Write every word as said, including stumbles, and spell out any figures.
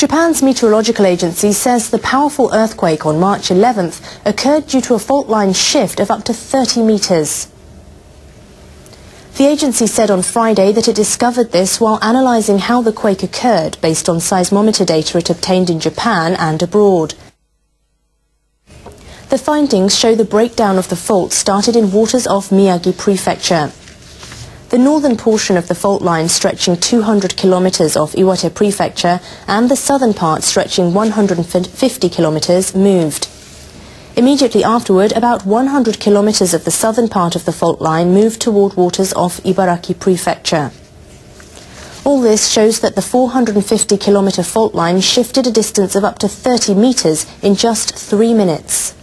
Japan's meteorological agency says the powerful earthquake on March eleventh occurred due to a fault line shift of up to thirty meters. The agency said on Friday that it discovered this while analysing how the quake occurred based on seismometer data it obtained in Japan and abroad. The findings show the breakdown of the fault started in waters off Miyagi Prefecture. The northern portion of the fault line stretching two hundred kilometers off Iwate Prefecture and the southern part stretching one hundred fifty kilometers moved. Immediately afterward, about one hundred kilometers of the southern part of the fault line moved toward waters off Ibaraki Prefecture. All this shows that the four hundred fifty kilometer fault line shifted a distance of up to thirty meters in just three minutes.